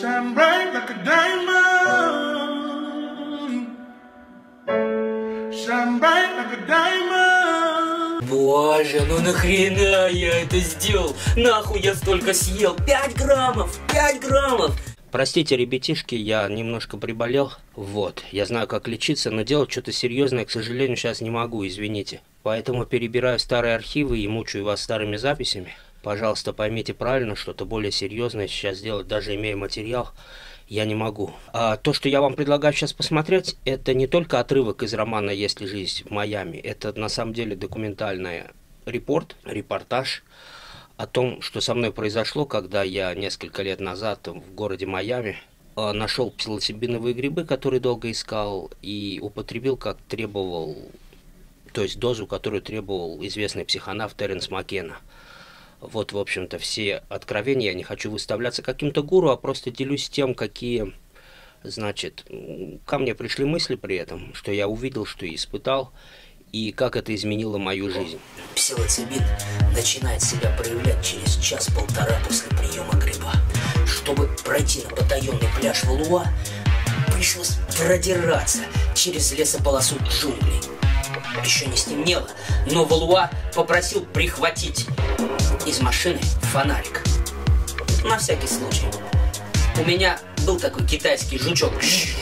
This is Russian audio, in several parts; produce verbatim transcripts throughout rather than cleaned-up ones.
Shine bright like a diamond. Shine bright like a diamond. Боже, ну нахрена я это сделал? Нахуй я столько съел? пять граммов! пять граммов! Простите, ребятишки, я немножко приболел. Вот, я знаю, как лечиться, но делать что-то серьезное, к сожалению, сейчас не могу, извините. Поэтому перебираю старые архивы и мучаю вас старыми записями. Пожалуйста, поймите правильно, что-то более серьезное сейчас сделать, даже имея материал, я не могу. А то, что я вам предлагаю сейчас посмотреть, это не только отрывок из романа «Есть ли жизнь в Майами», это на самом деле документальный репорт, репортаж о том, что со мной произошло, когда я несколько лет назад в городе Майами нашел псилоцибиновые грибы, которые долго искал, и употребил, как требовал, то есть дозу, которую требовал известный психонавт Теренс Маккена. Вот, в общем-то, все откровения. Я не хочу выставляться каким-то гуру, а просто делюсь тем, какие, значит, ко мне пришли мысли при этом, что я увидел, что и испытал, и как это изменило мою жизнь. Псилоцибин начинает себя проявлять через час-полтора после приема гриба. Чтобы пройти на потаенный пляж Валуа, пришлось продираться через лесополосу джунглей. Еще не стемнело, но Валуа попросил прихватить из машины фонарик. На всякий случай. У меня был такой китайский жучок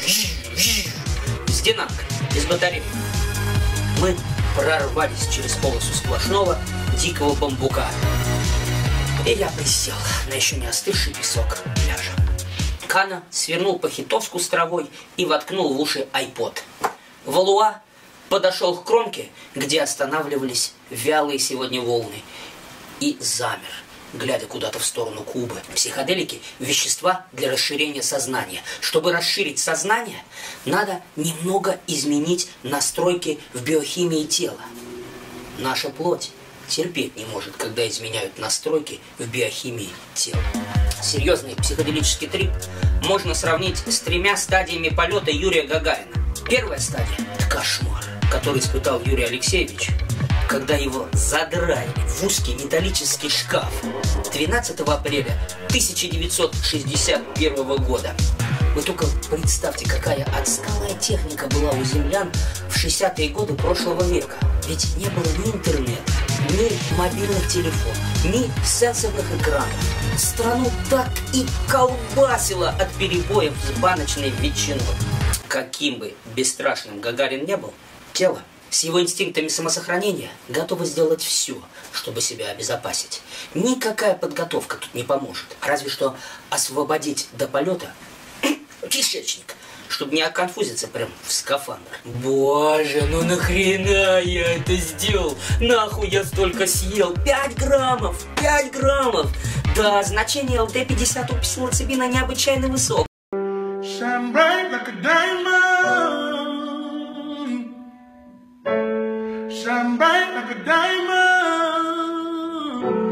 с динамикой, без батареи. Мы прорвались через полосу сплошного дикого бамбука. И я присел на еще не остывший песок пляжа. Кана свернул по-хитовску с травой и воткнул в уши айпод. Валуа подошел к кромке, где останавливались вялые сегодня волны, и замер, глядя куда-то в сторону Кубы. Психоделики – вещества для расширения сознания. Чтобы расширить сознание, надо немного изменить настройки в биохимии тела. Наша плоть терпеть не может, когда изменяют настройки в биохимии тела. Серьезный психоделический трип можно сравнить с тремя стадиями полета Юрия Гагарина. Первая стадия – это кошмар, который испытал Юрий Алексеевич, когда его задрали в узкий металлический шкаф двенадцатого апреля тысяча девятьсот шестьдесят первого года. Вы только представьте, какая отсталая техника была у землян в шестидесятые годы прошлого века. Ведь не было ни интернета, ни мобильных телефонов, ни сенсорных экранов. Страну так и колбасило от перебоев с баночной ветчиной. Каким бы бесстрашным Гагарин не был, тело с его инстинктами самосохранения готово сделать все, чтобы себя обезопасить. Никакая подготовка тут не поможет. Разве что освободить до полета кишечник, чтобы не оконфузиться прям в скафандр. Боже, ну нахрена я это сделал? Нахуй я столько съел? пять граммов! пять граммов! Да, значение эл дэ пятьдесят у псилоцибина необычайно высокое. Shine bright like a diamond. Shine bright like a diamond.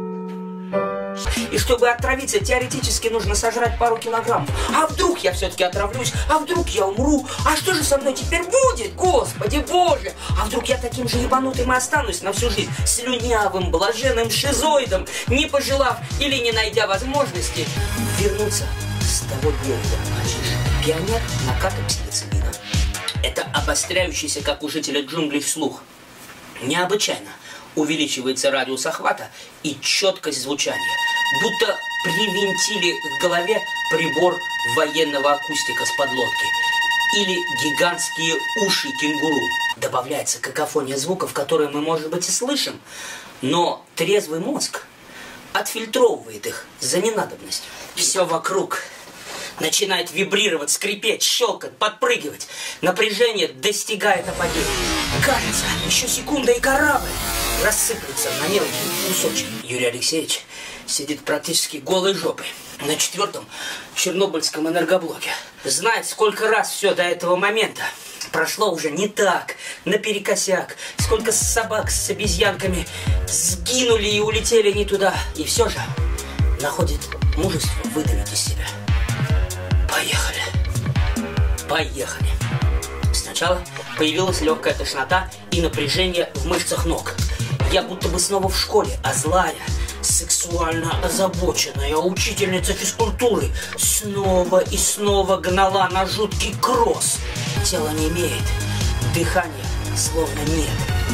И чтобы отравиться, теоретически нужно сожрать пару килограммов. А вдруг я все-таки отравлюсь? А вдруг я умру? А что же со мной теперь будет? Господи Боже! А вдруг я таким же ебанутым и останусь на всю жизнь? Слюнявым, блаженным шизоидом, не пожелав или не найдя возможности вернуться с того берега. Пионер наката псилоцибина. Это обостряющийся, как у жителя джунглей, слух. Необычайно увеличивается радиус охвата и четкость звучания. Будто привинтили к голове прибор военного акустика с подлодки. Или гигантские уши кенгуру. Добавляется какофония звуков, которые мы, может быть, и слышим, но трезвый мозг отфильтровывает их за ненадобностью. Все вокруг начинает вибрировать, скрипеть, щелкать, подпрыгивать. Напряжение достигает апогея. Кажется, еще секунда и корабль рассыплется на мелкие кусочки. Юрий Алексеевич сидит практически голой жопой на четвертом чернобыльском энергоблоке. Знает, сколько раз все до этого момента прошло уже не так, наперекосяк. Сколько собак с обезьянками сгинули и улетели не туда. И все же находит мужество выдавить из себя. Поехали. Поехали. Сначала появилась легкая тошнота и напряжение в мышцах ног. Я будто бы снова в школе, а злая, сексуальная. сексуально озабоченная учительница физкультуры снова и снова гнала на жуткий кросс. Тело не имеет, дыхания словно нет.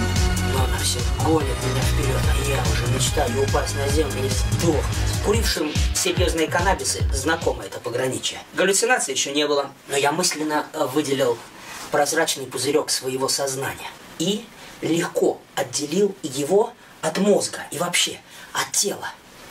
Но она все гонит меня вперед, а я уже мечтаю упасть на землю и сдохнуть. Курившим серьезные каннабисы знакомо это пограничье. Галлюцинаций еще не было, но я мысленно выделил прозрачный пузырек своего сознания и легко отделил его от мозга и вообще от тела.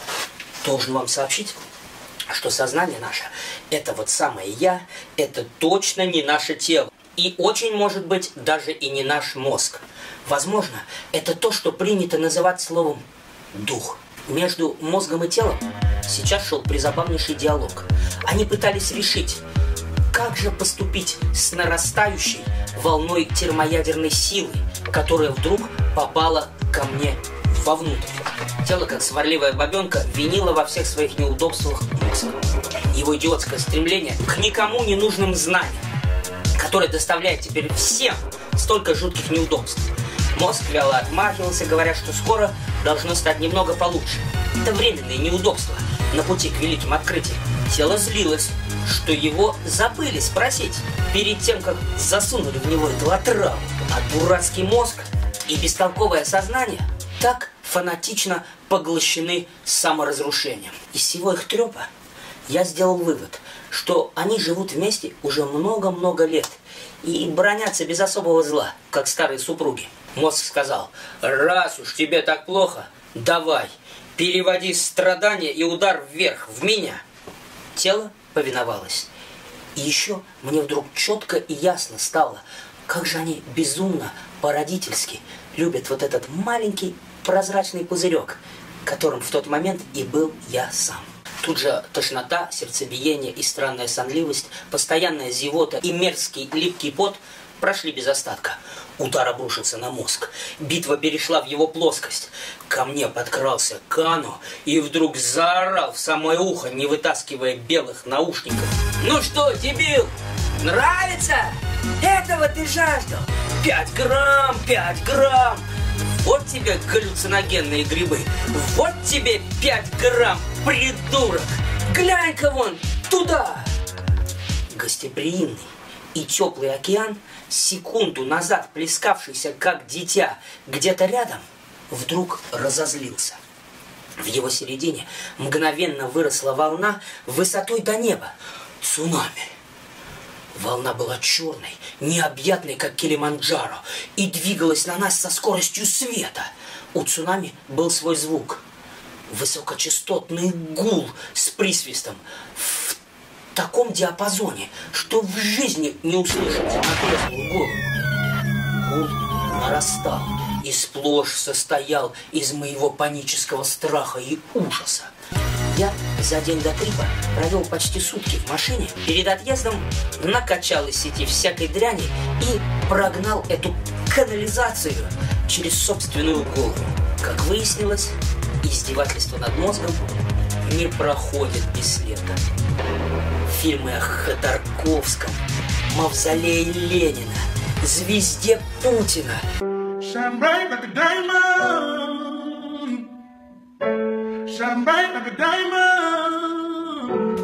Должен вам сообщить, что сознание наше, это вот самое я, это точно не наше тело. И очень может быть даже и не наш мозг. Возможно, это то, что принято называть словом дух. Между мозгом и телом сейчас шел призабавнейший диалог. Они пытались решить, как же поступить с нарастающей волной термоядерной силы, которая вдруг попала ко мне вовнутрь. Тело, как сварливая бабенка, винило во всех своих неудобствах мозг. Его идиотское стремление к никому не нужным знаниям, которое доставляет теперь всем столько жутких неудобств. Мозг вяло отмахивался, говоря, что скоро должно стать немного получше. Это временные неудобства на пути к великим открытиям. Тело злилось, что его забыли спросить перед тем, как засунули в него эту отраву. А дурацкий мозг и бестолковое сознание так фанатично поглощены саморазрушением. Из всего их трепа я сделал вывод, что они живут вместе уже много-много лет и бронятся без особого зла, как старые супруги. Мозг сказал: раз уж тебе так плохо, давай, переводи страдания и удар вверх, в меня. Тело повиновалось. И еще мне вдруг четко и ясно стало, как же они безумно, по-родительски любят вот этот маленький прозрачный пузырек, которым в тот момент и был я сам. Тут же тошнота, сердцебиение и странная сонливость, постоянная зевота и мерзкий липкий пот прошли без остатка. Удар обрушился на мозг. Битва перешла в его плоскость. Ко мне подкрался Кано и вдруг заорал в самое ухо, не вытаскивая белых наушников: ну что, дебил, нравится? Этого ты жаждал? Пять грамм, пять грамм. Вот тебе галлюциногенные грибы. Вот тебе пять грамм, придурок. Глянь-ка вон туда. Гостеприимный и теплый океан, секунду назад плескавшийся как дитя где-то рядом, вдруг разозлился. В его середине мгновенно выросла волна высотой до неба. Цунами. Волна была черной, необъятной, как Килиманджаро, и двигалась на нас со скоростью света. У цунами был свой звук. Высокочастотный гул с присвистом в таком диапазоне, что в жизни не услышать отрезвую голову. Гул нарастал и сплошь состоял из моего панического страха и ужаса. Я за день до трипа провел почти сутки в машине. Перед отъездом накачал из сети всякой дряни и прогнал эту канализацию через собственную голову. Как выяснилось, издевательство над мозгом не проходит бесследно. Фильмы о Ходорковском, Мавзолее Ленина, Звезде Путина. Shine bright like a diamond. Shine bright like a diamond.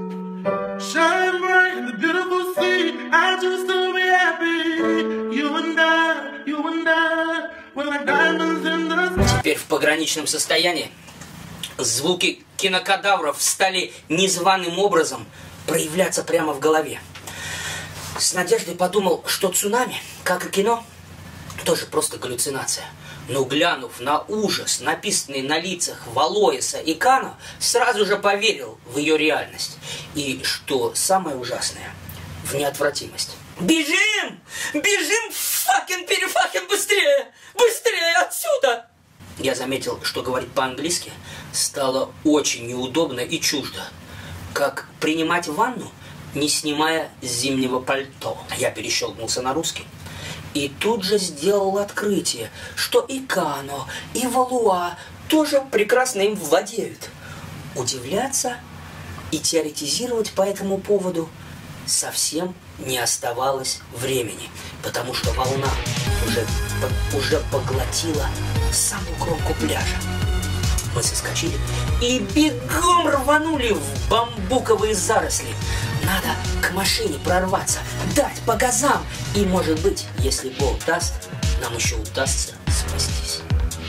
Shine bright in the beautiful sea. I just to be happy. You and I, you and I, we're like diamonds in the sky. Теперь в пограничном состоянии звуки кинокадавров стали незваным образом проявляться прямо в голове. С надеждой подумал, что цунами, как и кино, тоже просто галлюцинация. Но глянув на ужас, написанный на лицах Валоиса и Кано, сразу же поверил в ее реальность. И, что самое ужасное, в неотвратимость. Бежим! Бежим! Факен-перефакен! Быстрее! Быстрее отсюда! Я заметил, что говорить по-английски стало очень неудобно и чуждо. Как принимать ванну, не снимая зимнего пальто. Я перещелкнулся на русский. И тут же сделал открытие, что и Кано, и Валуа тоже прекрасно им владеют. Удивляться и теоретизировать по этому поводу совсем не оставалось времени, потому что волна уже, уже поглотила саму кромку пляжа. Мы соскочили и бегом рванули в бамбуковые заросли. Надо к машине прорваться, дать по газам. И, может быть, если Бог даст, нам еще удастся спастись.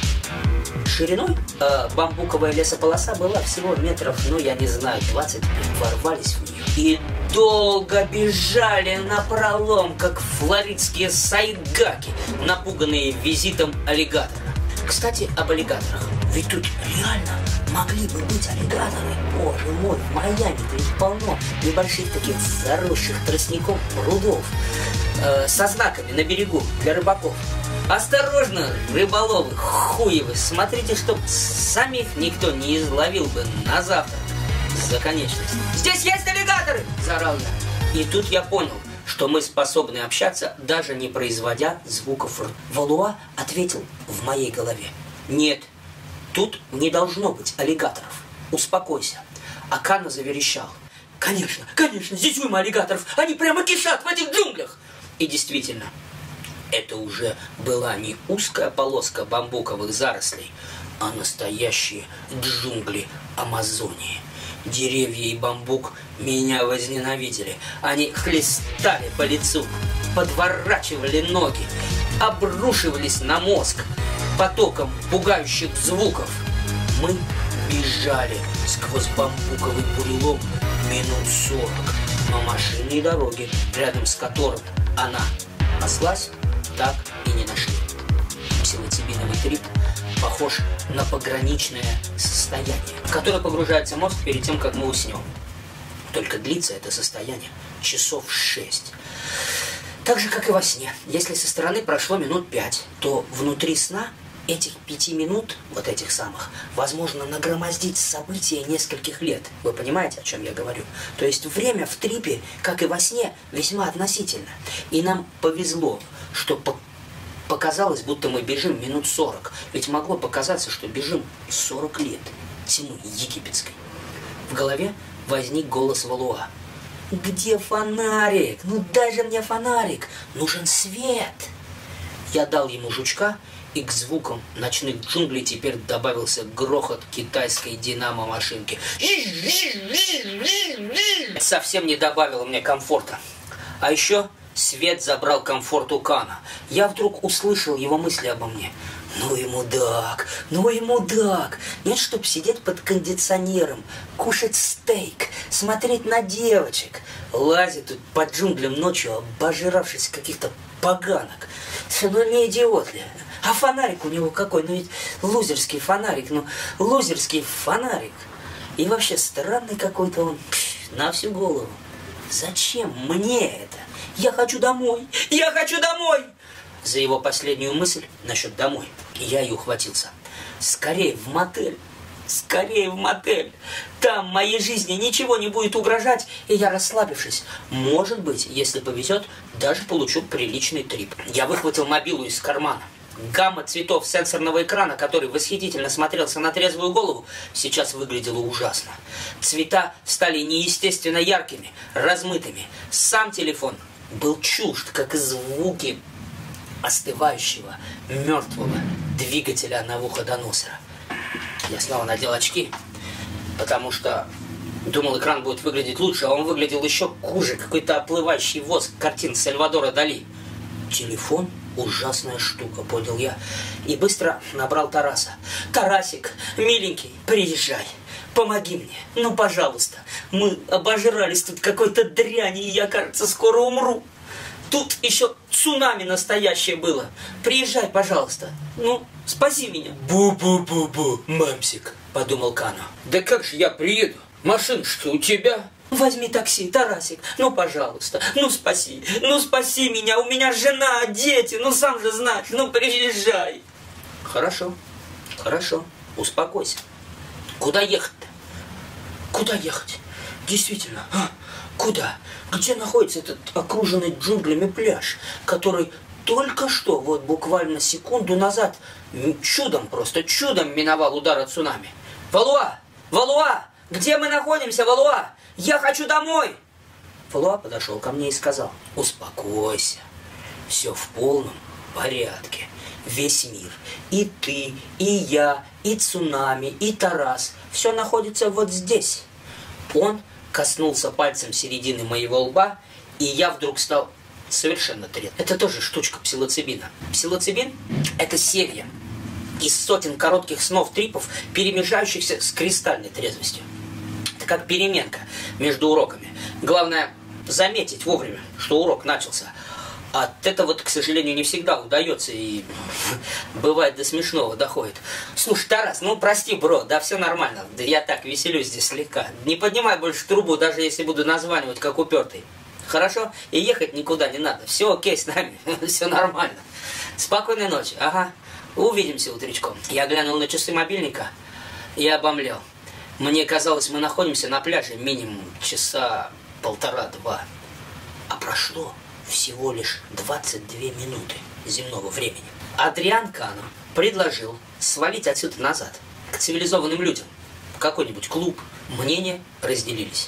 Шириной э, бамбуковая лесополоса была всего метров, ну, я не знаю, двадцать пять. Ворвались в нее и долго бежали напролом, как флоридские сайгаки, напуганные визитом аллигатора. Кстати, об аллигаторах. Ведь тут реально могли бы быть аллигаторы. Боже мой, в Майами-то их полно небольших таких заросших тростником прудов э, со знаками на берегу для рыбаков. Осторожно, рыболовы, хуевы, смотрите, чтоб самих никто не изловил бы на завтра за конечность. «Здесь есть аллигаторы!» – заорал я. И тут я понял, что мы способны общаться, даже не производя звуков рта. Валуа ответил в моей голове: «Нет, тут не должно быть аллигаторов. Успокойся». А Кано заверещал: «Конечно, конечно, здесь уйма аллигаторов, они прямо кишат в этих джунглях!» И действительно, это уже была не узкая полоска бамбуковых зарослей, а настоящие джунгли Амазонии. Деревья и бамбук меня возненавидели. Они хлестали по лицу, подворачивали ноги, обрушивались на мозг потоком пугающих звуков. Мы бежали сквозь бамбуковый бурелом минут сорок на машинной дороге, рядом с которым она паслась, так и не нашли. Псилоцибиновый трип похож на пограничное состояние, в которое погружается мозг перед тем, как мы уснем. Только длится это состояние часов шесть. Так же, как и во сне. Если со стороны прошло минут пять, то внутри сна этих пяти минут, вот этих самых, возможно нагромоздить события нескольких лет. Вы понимаете, о чем я говорю? То есть время в трипе, как и во сне, весьма относительно. И нам повезло, что по показалось, будто мы бежим минут сорок. Ведь могло показаться, что бежим сорок лет тьмы египетской. В голове возник голос Валуа: «Где фонарик? Ну дай же мне фонарик! Нужен свет!» Я дал ему жучка, и к звукам ночных джунглей теперь добавился грохот китайской динамо-машинки. Совсем не добавило мне комфорта. А еще свет забрал комфорт у Кано. Я вдруг услышал его мысли обо мне. Ну и мудак, ну и мудак. Нет, чтоб сидеть под кондиционером, кушать стейк, смотреть на девочек. Лазит тут по джунглям ночью, обожравшись каких-то поганок. Ну не идиот ли? А фонарик у него какой? Ну ведь лузерский фонарик, ну лузерский фонарик. И вообще странный какой-то он, на всю голову. Зачем мне это? Я хочу домой! Я хочу домой! За его последнюю мысль насчет домой я и ухватился. Скорее в мотель! Скорее в мотель! Там моей жизни ничего не будет угрожать, и я, расслабившись, может быть, если повезет, даже получу приличный трип. Я выхватил мобилу из кармана. Гамма цветов сенсорного экрана, который восхитительно смотрелся на трезвую голову, сейчас выглядела ужасно. Цвета стали неестественно яркими, размытыми. Сам телефон был чужд, как и звуки остывающего, мертвого двигателя Навуходоносора. Я снова надел очки, потому что думал, экран будет выглядеть лучше, а он выглядел еще хуже. Какой-то оплывающий воск картин Сальвадора Дали. Телефон — ужасная штука, понял я. И быстро набрал Тараса. «Тарасик, миленький, приезжай. Помоги мне, ну, пожалуйста. Мы обожрались тут какой-то дряни, и я, кажется, скоро умру. Тут еще цунами настоящее было. Приезжай, пожалуйста. Ну, спаси меня». «Бу-бу-бу-бу, мамсик», — подумал Кано. «Да как же я приеду? Машина что у тебя?» «Возьми такси, Тарасик, ну, пожалуйста, ну, спаси, ну, спаси меня, у меня жена, дети, ну, сам же знаешь, ну, приезжай». «Хорошо, хорошо, успокойся. Куда ехать-то? Куда ехать? Действительно, а? Куда? Где находится этот окруженный джунглями пляж, который только что, вот буквально секунду назад, чудом, просто чудом миновал удар от цунами? Валуа! Валуа! Где мы находимся, Валуа? Я хочу домой!» Валуа подошел ко мне и сказал: «Успокойся, все в полном порядке. Весь мир, и ты, и я, и цунами, и Тарас, все находится вот здесь. Он коснулся пальцем середины моего лба, и я вдруг стал совершенно трезв. Это тоже штучка псилоцибина. Псилоцибин – это серия из сотен коротких снов-трипов, перемежающихся с кристальной трезвостью. Это как переменка между уроками. Главное заметить вовремя, что урок начался. От этого, к сожалению, не всегда удается и бывает до смешного доходит. Слушай, Тарас, ну прости, бро, да все нормально. Да я так веселюсь здесь слегка. Не поднимай больше трубу, даже если буду названивать как упертый. Хорошо? И ехать никуда не надо. Все окей с нами, все нормально. Спокойной ночи, ага. Увидимся утречком. Я глянул на часы мобильника и обомлел. Мне казалось, мы находимся на пляже минимум часа полтора-два. А прошло всего лишь двадцать две минуты земного времени. Адриан Кано предложил свалить отсюда назад, к цивилизованным людям, в какой-нибудь клуб. Мнения разделились.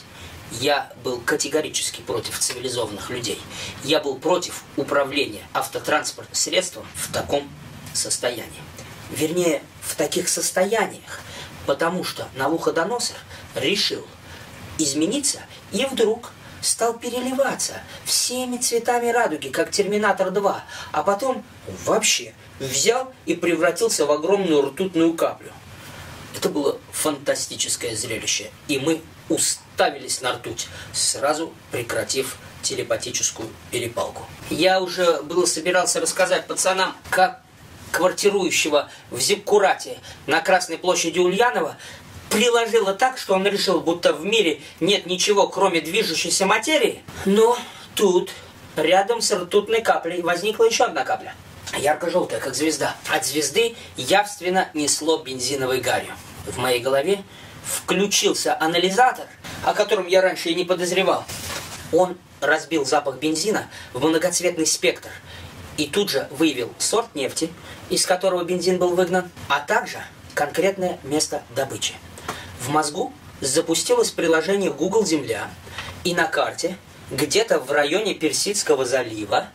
Я был категорически против цивилизованных людей. Я был против управления автотранспортным средством в таком состоянии. Вернее, в таких состояниях, потому что Навуходоносор решил измениться и вдруг стал переливаться всеми цветами радуги, как Терминатор два, а потом вообще взял и превратился в огромную ртутную каплю. Это было фантастическое зрелище, и мы уставились на ртуть, сразу прекратив телепатическую перепалку. Я уже было собирался рассказать пацанам, как квартирующего в Зиккурате на Красной площади Ульянова приложило так, что он решил, будто в мире нет ничего, кроме движущейся материи. Но тут, рядом с ртутной каплей, возникла еще одна капля. Ярко-желтая, как звезда. От звезды явственно несло бензиновой гарью. В моей голове включился анализатор, о котором я раньше и не подозревал. Он разбил запах бензина в многоцветный спектр и тут же выявил сорт нефти, из которого бензин был выгнан, а также конкретное место добычи. В мозгу запустилось приложение Google Земля, и на карте, где-то в районе Персидского залива,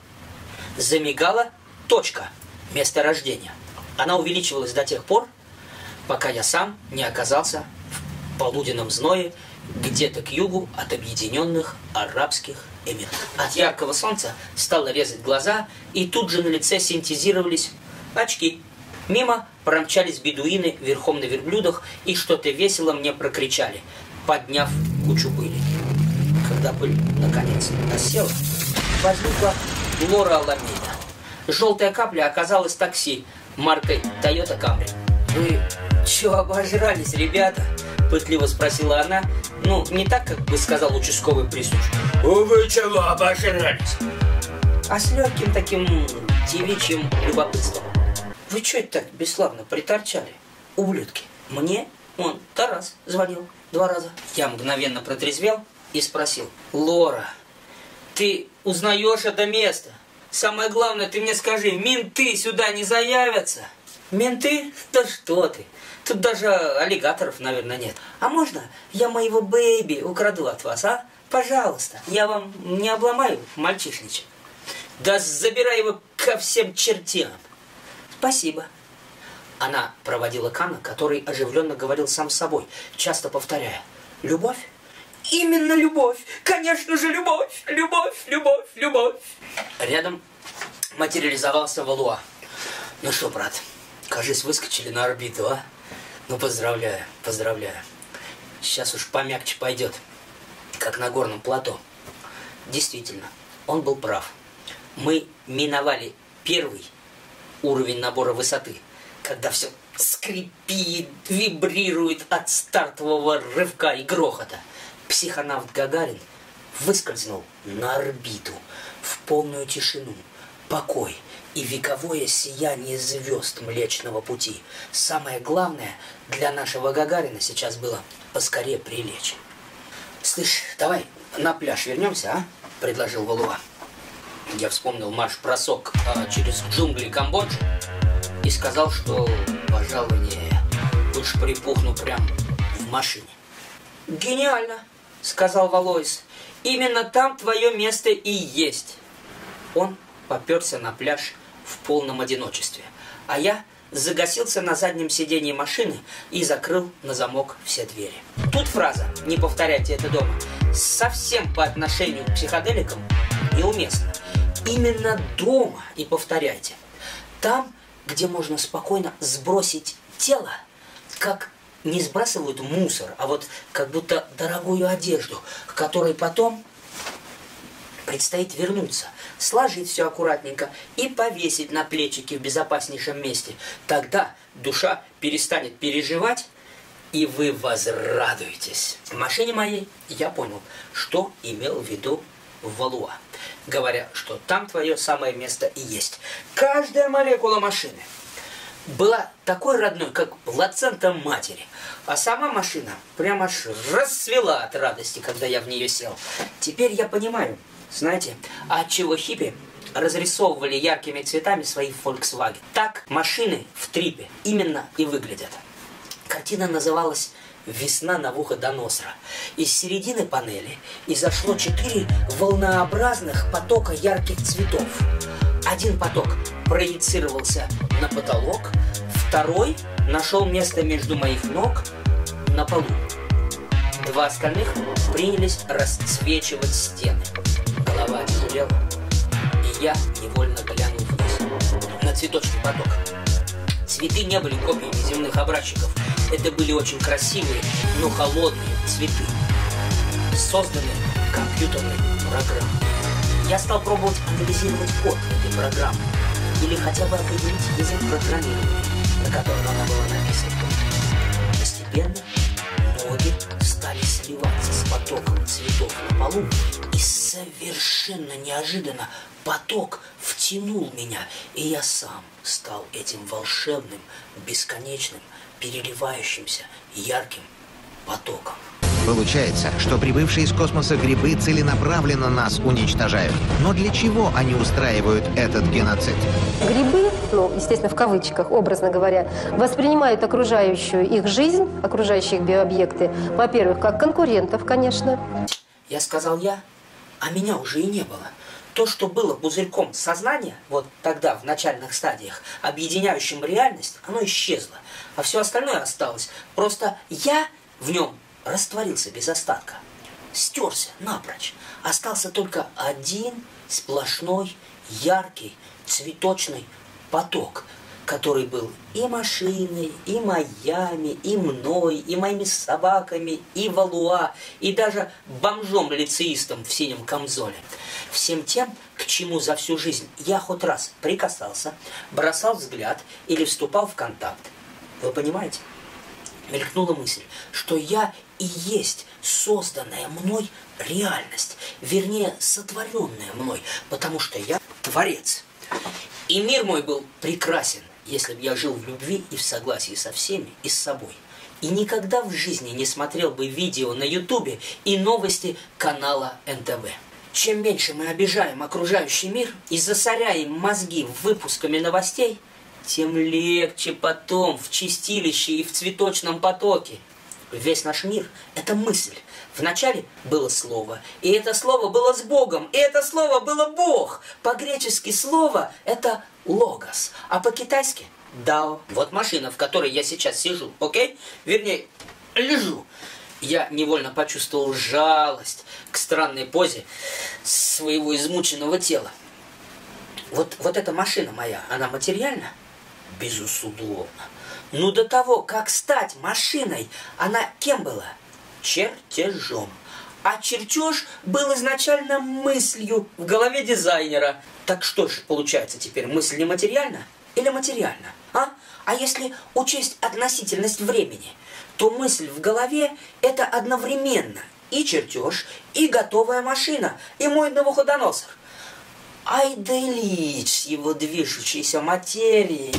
замигала точка месторождения. Она увеличивалась до тех пор, пока я сам не оказался в полуденном зное где-то к югу от Объединенных Арабских Эмиратов. От яркого солнца стало резать глаза, и тут же на лице синтезировались очки. Мимо промчались бедуины верхом на верблюдах и что-то весело мне прокричали, подняв кучу пыли. Когда пыль наконец осела, возникла Лора Аламейда. Желтая капля оказалась такси маркой Toyota Camry. «Вы чё, обожрались, ребята?» — пытливо спросила она. Ну, не так, как бы сказал участковый приступ. «Вы чего обожрались?» А с легким таким девичьим любопытством. «Вы чё это так бесславно приторчали, ублюдки?» Мне он, Тарас, звонил два раза. Я мгновенно протрезвел и спросил: «Лора, ты узнаешь это место? Самое главное, ты мне скажи, менты сюда не заявятся?» «Менты? Да что ты! Тут даже аллигаторов, наверное, нет. А можно я моего бэйби украду от вас, а? Пожалуйста, я вам не обломаю, мальчишничек. Да забирай его ко всем чертям». «Спасибо». Она проводила Кана, который оживленно говорил сам с собой, часто повторяя: «Любовь? Именно любовь! Конечно же, любовь! Любовь, любовь, любовь!» Рядом материализовался Валуа. «Ну что, брат, кажись, выскочили на орбиту, а? Ну, поздравляю, поздравляю. Сейчас уж помягче пойдет, как на горном плато». Действительно, он был прав. Мы миновали первый уровень набора высоты, когда все скрипит, вибрирует от стартового рывка и грохота. Психонавт Гагарин выскользнул на орбиту в полную тишину, покой и вековое сияние звезд Млечного Пути. Самое главное для нашего Гагарина сейчас было поскорее прилечь. «Слышь, давай на пляж вернемся, а?» — предложил Валуа. Я вспомнил марш-бросок а, через джунгли Камбоджи и сказал, что, пожалуй, не, лучше припухну прям в машине. «Гениально!» — сказал Валуис. «Именно там твое место и есть». Он поперся на пляж в полном одиночестве. А я загасился на заднем сиденье машины и закрыл на замок все двери. Тут фраза «не повторяйте это дома» совсем по отношению к психоделикам неуместна. Именно дома и повторяйте. Там, где можно спокойно сбросить тело, как не сбрасывают мусор, а вот как будто дорогую одежду, к которой потом предстоит вернуться, сложить все аккуратненько и повесить на плечики в безопаснейшем месте. Тогда душа перестанет переживать, и вы возрадуетесь. В машине моей я понял, что имел в виду Валуа, говоря, что там твое самое место и есть. Каждая молекула машины была такой родной, как плацента матери. А сама машина прямо аж расцвела от радости, когда я в нее сел. Теперь я понимаю, знаете, отчего хиппи разрисовывали яркими цветами свои Volkswagen. Так машины в трипе именно и выглядят. Картина называлась «Весна Навуходоносора». Из середины панели изошло четыре волнообразных потока ярких цветов. Один поток проецировался на потолок, второй нашел место между моих ног на полу. Два остальных принялись расцвечивать стены. Голова тяжелела, и я невольно глянул вниз на цветочный поток. Цветы не были копиями земных образчиков. Это были очень красивые, но холодные цветы, созданные компьютерной программой. Я стал пробовать анализировать код этой программы, или хотя бы определить язык программирования, на котором она была написана. Постепенно ноги стали сливаться с потоком цветов на полу, и совершенно неожиданно поток втянул меня, и я сам стал этим волшебным, бесконечным, переливающимся ярким потоком. Получается, что прибывшие из космоса грибы целенаправленно нас уничтожают. Но для чего они устраивают этот геноцид? Грибы, ну, естественно, в кавычках, образно говоря, воспринимают окружающую их жизнь, окружающие их биообъекты, во-первых, как конкурентов, конечно. Я сказал я, а меня уже и не было. То, что было пузырьком сознания, вот тогда, в начальных стадиях, объединяющим реальность, оно исчезло. А все остальное осталось. Просто я в нем растворился без остатка. Стерся напрочь. Остался только один сплошной, яркий, цветочный поток, который был и машиной, и Майами, и мной, и моими собаками, и Валуа, и даже бомжом-лицеистом в синем камзоле. Всем тем, к чему за всю жизнь я хоть раз прикасался, бросал взгляд или вступал в контакт. Вы понимаете? Мелькнула мысль, что я и есть созданная мной реальность, вернее, сотворенная мной, потому что я творец. И мир мой был прекрасен, если бы я жил в любви и в согласии со всеми и с собой. И никогда в жизни не смотрел бы видео на ютубе и новости канала эн тэ вэ. Чем меньше мы обижаем окружающий мир и засоряем мозги выпусками новостей, тем легче потом в чистилище и в цветочном потоке. Весь наш мир – это мысль. Вначале было слово, и это слово было с Богом, и это слово было Бог. По-гречески слово – это логос, а по-китайски – дао. Вот машина, в которой я сейчас сижу, окей? Вернее, лежу. Я невольно почувствовал жалость к странной позе своего измученного тела. Вот, вот эта машина моя, она материальна? Безусловно. Но до того, как стать машиной, она кем была? Чертежом. А чертеж был изначально мыслью в голове дизайнера. Так что же получается теперь, мысль не материальна или материальна? А? А если учесть относительность времени, то мысль в голове – это одновременно и чертеж, и готовая машина, и мой Навуходоносор. Ай да Ильич с его движущейся материей.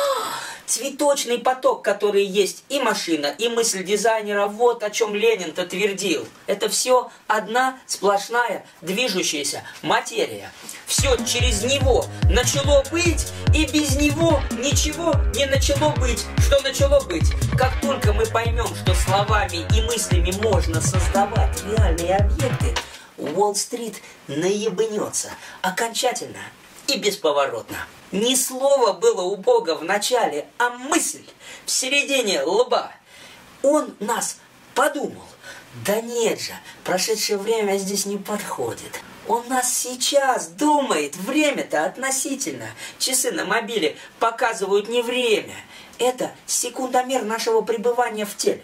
Цветочный поток, который есть и машина, и мысль дизайнера, вот о чем Ленин-то твердил. Это все одна сплошная движущаяся материя. Все через него начало быть, и без него ничего не начало быть. Что начало быть? Как только мы поймем, что словами и мыслями можно создавать реальные объекты, Уолл-стрит наебнется окончательно и бесповоротно. Ни слова было у Бога в начале, а мысль в середине лба. Он нас подумал. Да нет же, прошедшее время здесь не подходит. Он нас сейчас думает. Время-то относительно. Часы на мобиле показывают не время. Это секундомер нашего пребывания в теле.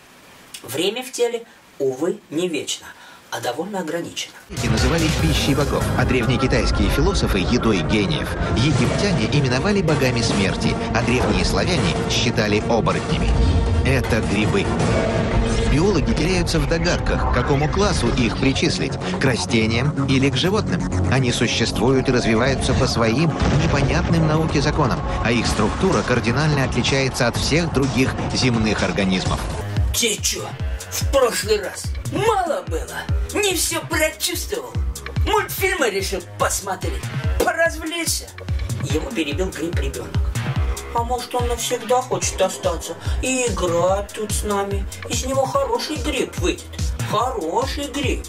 Время в теле, увы, не вечно, а довольно ограничено. И называли пищей богов, а древнекитайские философы – едой гениев. Египтяне именовали богами смерти, а древние славяне считали оборотнями. Это грибы. Биологи теряются в догадках, к какому классу их причислить – к растениям или к животным. Они существуют и развиваются по своим непонятным науке законам, а их структура кардинально отличается от всех других земных организмов. Ты чё, в прошлый раз мало было? Не все прочувствовал? Мультфильмы решил посмотреть, поразвлечься? Его перебил гриб-ребенок. А может, он навсегда хочет остаться и играть тут с нами? Из него хороший гриб выйдет. Хороший гриб.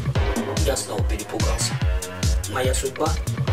Я снова перепугался. Моя судьба,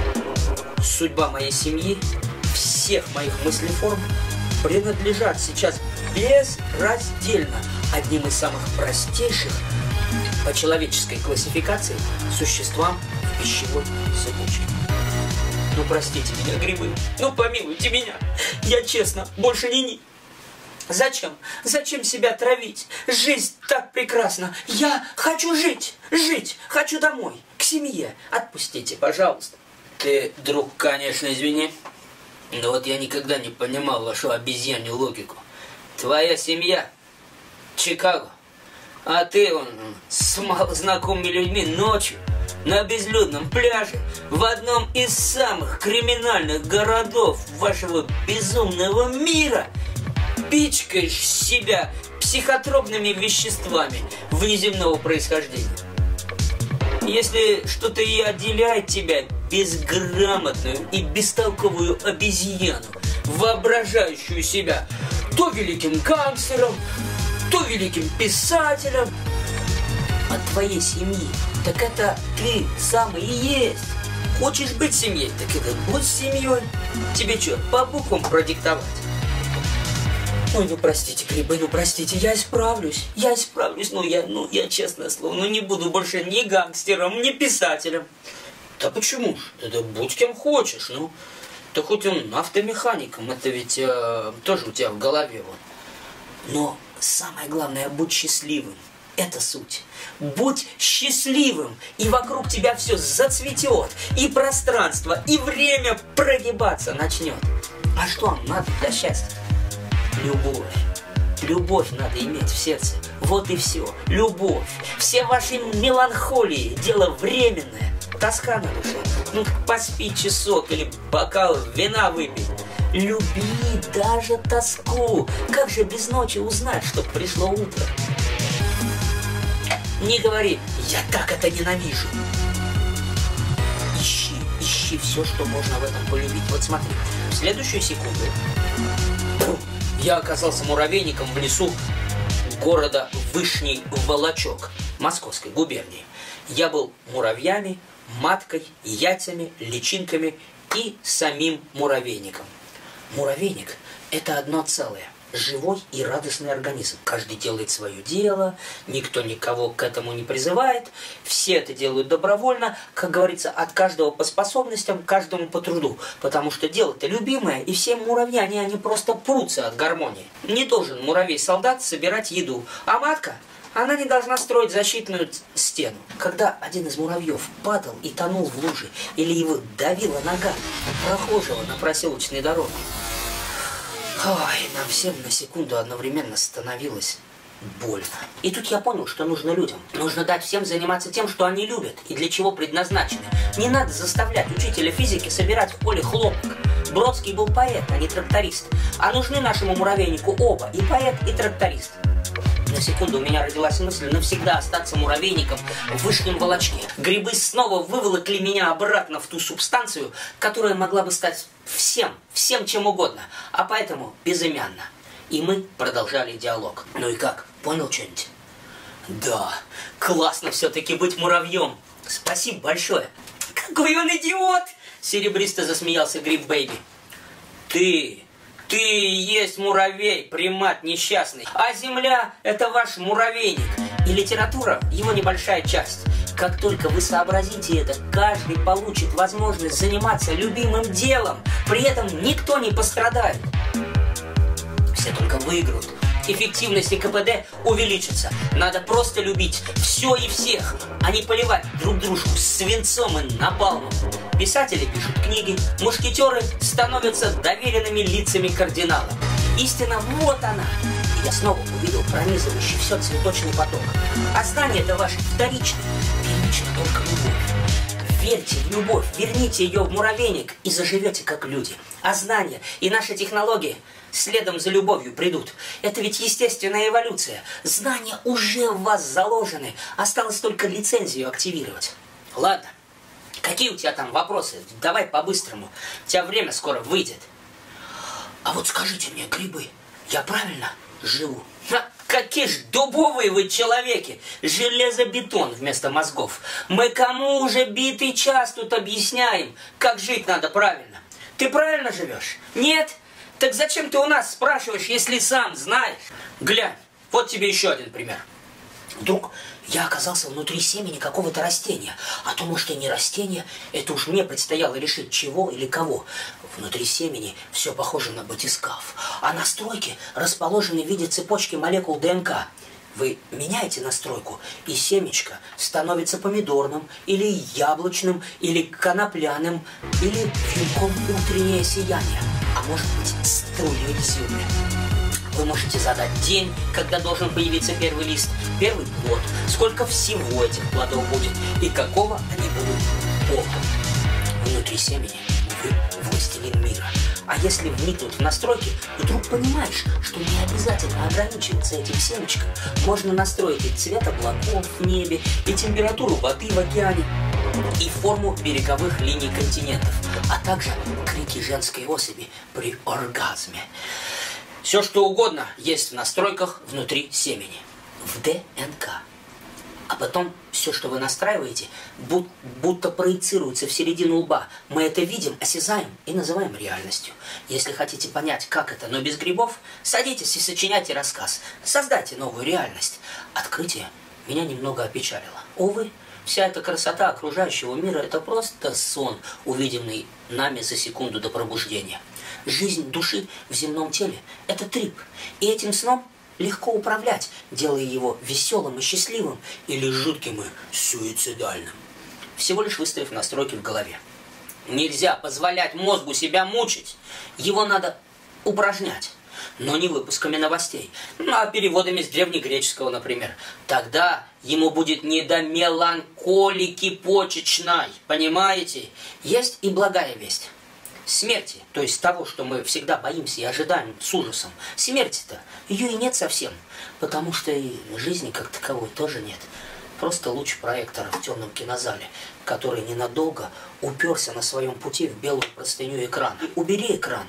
судьба моей семьи, всех моих мыслеформ принадлежат сейчас безраздельно одним из самых простейших по человеческой классификации существам в пищевой цепочке. Ну, простите меня, грибы, ну, помилуйте меня. Я честно, больше не ни. Зачем? Зачем себя травить? Жизнь так прекрасна. Я хочу жить, жить, хочу домой, к семье. Отпустите, пожалуйста. Ты, друг, конечно, извини, но вот я никогда не понимал вашу обезьянью логику. Твоя семья – Чикаго, а ты он, с малознакомыми людьми ночью на безлюдном пляже в одном из самых криминальных городов вашего безумного мира пичкаешь себя психотропными веществами внеземного происхождения. Если что-то и отделяет тебя, безграмотную и бестолковую обезьяну, воображающую себя то великим гангстером, то великим писателем, от твоей семьи, так это ты сам и есть. Хочешь быть семьей, так это будь семьей. Тебе что, по буквам продиктовать? Ой, ну простите, грибы, ну простите, я исправлюсь, я исправлюсь, ну я, ну я, честное слово, ну не буду больше ни гангстером, ни писателем. Да почему ж? Да будь кем хочешь, ну. Да хоть он автомехаником, это ведь э, тоже у тебя в голове вот. Но самое главное, будь счастливым. Это суть. Будь счастливым, и вокруг тебя все зацветет, и пространство, и время прогибаться начнет. А что вам надо для счастья? Любовь. Любовь надо иметь в сердце. Вот и все. Любовь. Все ваши меланхолии – дело временное. Тоска на душе. Ну, поспи часок или бокал вина выпить. Люби даже тоску. Как же без ночи узнать, что пришло утро? Не говори, я так это ненавижу. Ищи, ищи все, что можно в этом полюбить. Вот смотри, в следующую секунду я оказался муравейником в лесу города Вышний Волочок, Московской губернии. Я был муравьями, маткой, яйцами, личинками и самим муравейником. Муравейник – это одно целое. Живой и радостный организм. Каждый делает свое дело, никто никого к этому не призывает, все это делают добровольно, как говорится, от каждого по способностям, каждому по труду, потому что дело-то любимое, и все муравьяне, они просто прутся от гармонии. Не должен муравей-солдат собирать еду, а матка, она не должна строить защитную стену. Когда один из муравьев падал и тонул в луже, или его давила нога прохожего на проселочной дороге, ой, нам всем на секунду одновременно становилось больно. И тут я понял, что нужно людям. Нужно дать всем заниматься тем, что они любят и для чего предназначены. Не надо заставлять учителя физики собирать в поле хлопок. Бродский был поэт, а не тракторист. А нужны нашему муравейнику оба, и поэт, и тракторист. На секунду у меня родилась мысль навсегда остаться муравейником в Вышнем Волочке. Грибы снова выволокли меня обратно в ту субстанцию, которая могла бы стать всем, всем чем угодно, а поэтому безымянно. И мы продолжали диалог. Ну и как, понял что-нибудь? Да, классно все-таки быть муравьем. Спасибо большое. Какой он идиот! Серебристо засмеялся Гриб Бэйби. Ты, ты и есть муравей, примат несчастный. А земля – это ваш муравейник. И литература – его небольшая часть. Как только вы сообразите это, каждый получит возможность заниматься любимым делом. При этом никто не пострадает. Все только выиграют. Эффективность и ка пэ дэ увеличится. Надо просто любить все и всех, а не поливать друг дружку свинцом и напалмом. Писатели пишут книги, мушкетеры становятся доверенными лицами кардинала. Истина вот она. И я снова увидел пронизывающий все цветочный поток. А знание это ваше вторичное, первично только любовь. Верьте в любовь, верните ее в муравейник и заживете как люди. А знания и наши технологии следом за любовью придут. Это ведь естественная эволюция. Знания уже в вас заложены. Осталось только лицензию активировать. Ладно. Какие у тебя там вопросы? Давай по-быстрому. У тебя время скоро выйдет. А вот скажите мне, грибы, я правильно живу? Ха, какие ж дубовые вы человеки! Железобетон вместо мозгов. Мы кому уже битый час тут объясняем, как жить надо правильно? Ты правильно живешь? Нет? Так зачем ты у нас спрашиваешь, если сам знаешь? Глянь, вот тебе еще один пример. Вдруг я оказался внутри семени какого-то растения. А то, может, и не растение, это уж мне предстояло решить, чего или кого. Внутри семени все похоже на батискаф. А настройки расположены в виде цепочки молекул дэ эн ка. Вы меняете настройку, и семечко становится помидорным, или яблочным, или конопляным, или венком утреннее сияние. А может быть, струей изюмя. Вы можете задать день, когда должен появиться первый лист, первый плод, сколько всего этих плодов будет и какого они будут полка. Внутри семени вы властелин мира. А если вникнуть в настройки, вдруг понимаешь, что не обязательно ограничиваться этим семечком. Можно настроить и цвет облаков в небе, и температуру воды в океане, и форму береговых линий континентов, а также крики женской особи при оргазме. Все, что угодно есть в настройках внутри семени, в дэ эн ка. А потом все, что вы настраиваете, будто, будто проецируется в середину лба. Мы это видим, осязаем и называем реальностью. Если хотите понять, как это, но без грибов, садитесь и сочиняйте рассказ. Создайте новую реальность. Открытие меня немного опечалило. Увы, вся эта красота окружающего мира – это просто сон, увиденный нами за секунду до пробуждения. Жизнь души в земном теле – это трип. И этим сном легко управлять, делая его веселым и счастливым или жутким и суицидальным. Всего лишь выставив настройки в голове. Нельзя позволять мозгу себя мучить. Его надо упражнять. Но не выпусками новостей, ну, а переводами с древнегреческого, например. Тогда ему будет не до меланхолики почечной, понимаете? Есть и благая весть. Смерти, то есть того, что мы всегда боимся и ожидаем с ужасом. Смерти-то, ее и нет совсем, потому что и жизни как таковой тоже нет. Просто луч проектора в темном кинозале, который ненадолго уперся на своем пути в белую простыню экрана. Убери экран,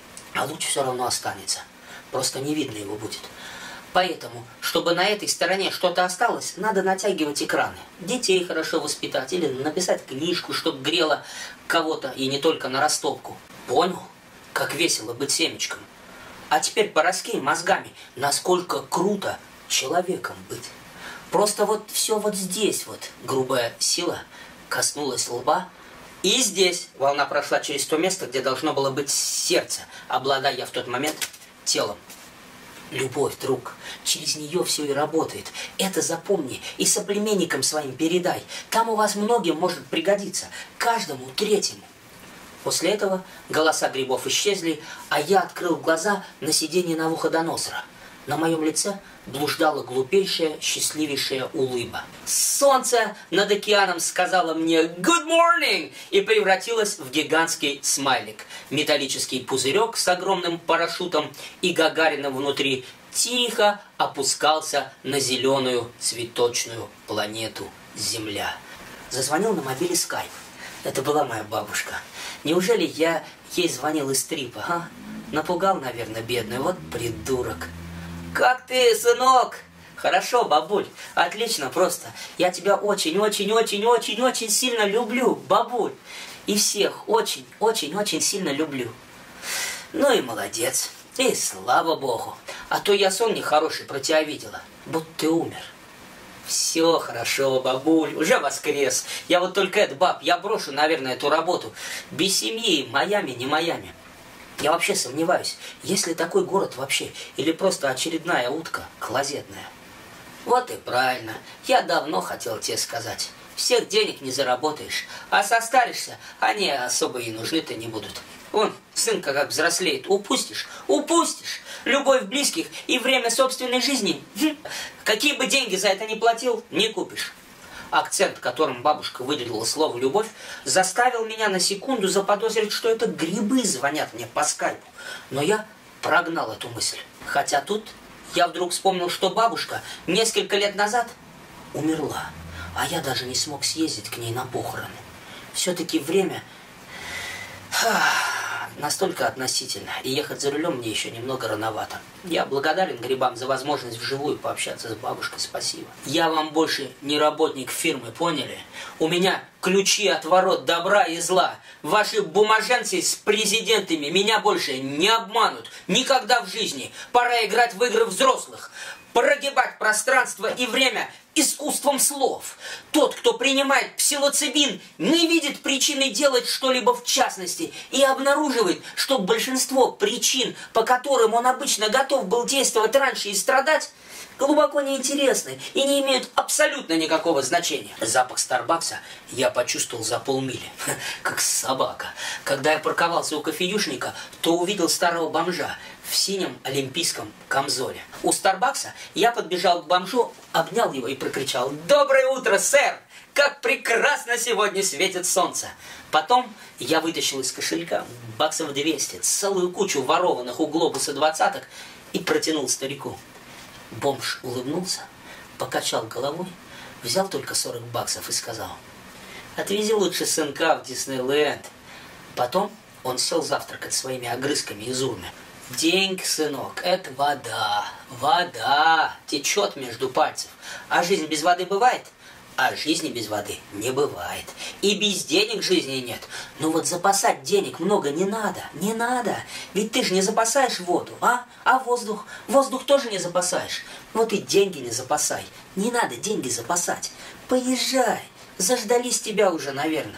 а луч все равно останется. Просто не видно его будет. Поэтому, чтобы на этой стороне что-то осталось, надо натягивать экраны. Детей хорошо воспитать или написать книжку, чтобы грело кого-то и не только на растопку. Понял? Как весело быть семечком. А теперь пораскинь мозгами, насколько круто человеком быть. Просто вот все вот здесь вот грубая сила коснулась лба. И здесь волна прошла через то место, где должно было быть сердце, обладая я в тот момент телом. Любовь, друг, через нее все и работает. Это запомни и соплеменникам своим передай. Там у вас многим может пригодиться, каждому третьему. После этого голоса грибов исчезли, а я открыл глаза на сиденье Навуходоносора. На моем лице блуждала глупейшая, счастливейшая улыба. Солнце над океаном сказало мне «Good morning!» и превратилось в гигантский смайлик. Металлический пузырек с огромным парашютом и Гагарином внутри тихо опускался на зеленую цветочную планету Земля. Зазвонил на мобиле скайп. Это была моя бабушка. Неужели я ей звонил из трипа, а? Напугал, наверное, бедную. Вот придурок. «Как ты, сынок?» «Хорошо, бабуль. Отлично просто. Я тебя очень-очень-очень-очень-очень сильно люблю, бабуль. И всех очень-очень-очень сильно люблю. Ну и молодец. И слава богу. А то я сон нехороший про тебя видела. Будто ты умер. Все хорошо, бабуль, уже воскрес. Я вот только это, баб, я брошу, наверное, эту работу. Без семьи, Майами, не Майами. Я вообще сомневаюсь, есть ли такой город вообще, или просто очередная утка клозетная. Вот и правильно. Я давно хотел тебе сказать. Всех денег не заработаешь, а состаришься, они особо и нужны-то не будут. Вон, сынка как взрослеет, упустишь, упустишь. Любовь близких и время собственной жизни. Какие бы деньги за это ни платил, не купишь. Акцент, которым бабушка выделила слово «любовь», заставил меня на секунду заподозрить, что это грибы звонят мне по скайпу. Но я прогнал эту мысль. Хотя тут я вдруг вспомнил, что бабушка несколько лет назад умерла, а я даже не смог съездить к ней на похороны. Все-таки время настолько относительно, и ехать за рулем мне еще немного рановато. Я благодарен грибам за возможность вживую пообщаться с бабушкой, спасибо. Я вам больше не работник фирмы, поняли? У меня ключи от ворот добра и зла. Ваши бумаженцы с президентами меня больше не обманут. Никогда в жизни. Пора играть в игры взрослых. Прогибать пространство и время искусством слов. Тот, кто принимает псилоцибин, не видит причины делать что-либо в частности и обнаруживает, что большинство причин, по которым он обычно готов был действовать раньше и страдать, глубоко неинтересны и не имеют абсолютно никакого значения. Запах Старбакса я почувствовал за полмили, как собака. Когда я парковался у кофеюшника, то увидел старого бомжа в синем олимпийском камзоле. У Старбакса я подбежал к бомжу, обнял его и прокричал: «Доброе утро, сэр! Как прекрасно сегодня светит солнце!» Потом я вытащил из кошелька баксов двести, целую кучу ворованных у глобуса двадцаток и протянул старику. Бомж улыбнулся, покачал головой, взял только сорок баксов и сказал: «Отвези лучше сынка в Диснейленд». Потом он сел завтракать своими огрызками из урны. Деньги, сынок, это вода. Вода течет между пальцев. А жизнь без воды бывает? А жизни без воды не бывает. И без денег жизни нет. Но вот запасать денег много не надо. Не надо. Ведь ты же не запасаешь воду, а? А воздух? Воздух тоже не запасаешь. Вот и деньги не запасай. Не надо деньги запасать. Поезжай. Заждались тебя уже, наверное.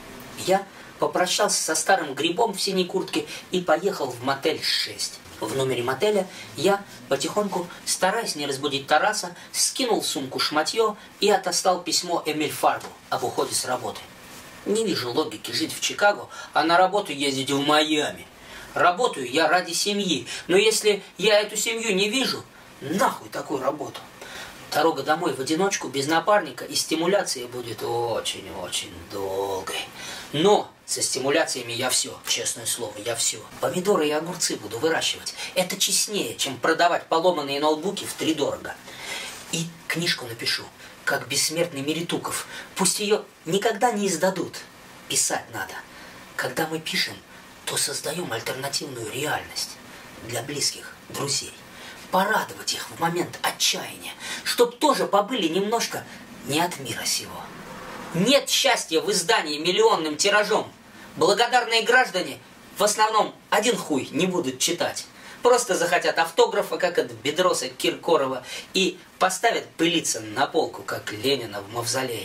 Я попрощался со старым грибом в синей куртке и поехал в мотель шесть. В номере мотеля я потихоньку, стараясь не разбудить Тараса, скинул в сумку шматье и отослал письмо Эмиль Фарбу об уходе с работы. Не вижу логики жить в Чикаго, а на работу ездить в Майами. Работаю я ради семьи, но если я эту семью не вижу, нахуй такую работу. Дорога домой в одиночку, без напарника и стимуляции будет очень-очень долгой. Но со стимуляциями я все, честное слово, я все. Помидоры и огурцы буду выращивать. Это честнее, чем продавать поломанные ноутбуки втридорого. И книжку напишу, как бессмертный Меритуков. Пусть ее никогда не издадут. Писать надо. Когда мы пишем, то создаем альтернативную реальность для близких, друзей. Порадовать их в момент отчаяния, чтоб тоже побыли немножко не от мира сего. Нет счастья в издании миллионным тиражом. Благодарные граждане в основном один хуй не будут читать. Просто захотят автографа, как от Бедроса Киркорова, и поставят пылиться на полку, как Ленина в мавзолее.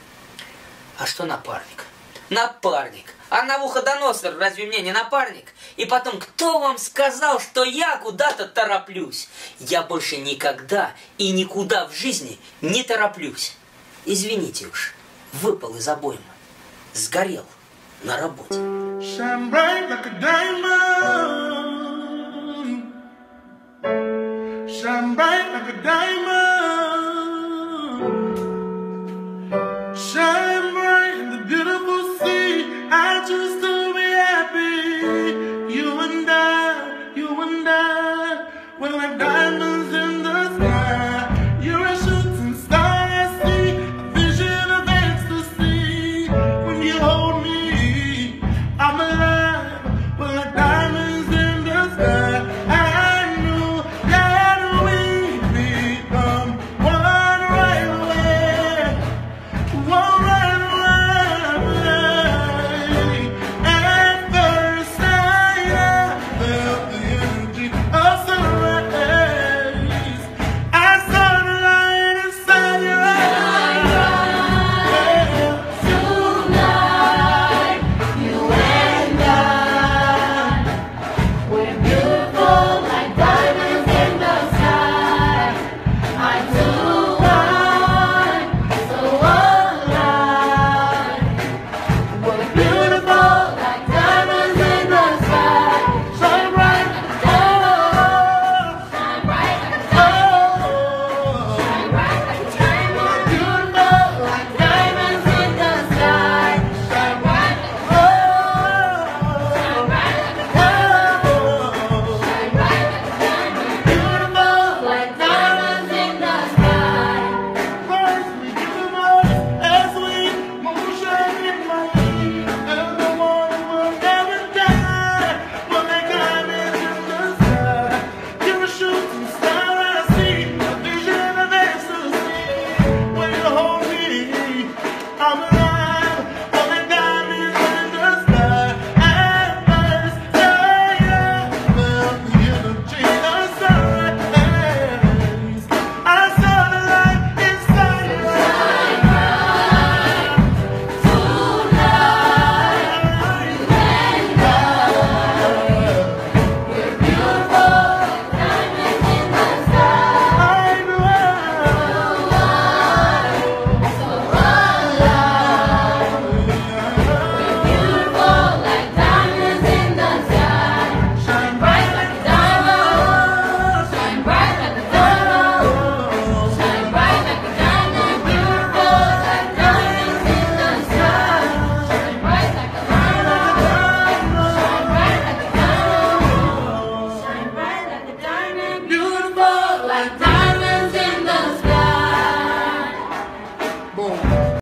А что напарник? Напарник. А Навуходоносор разве мне не напарник? И потом, кто вам сказал, что я куда-то тороплюсь? Я больше никогда и никуда в жизни не тороплюсь. Извините уж, выпал из обоймы. Сгорел на работе. Shine bright like a diamond. Shine bright like a diamond.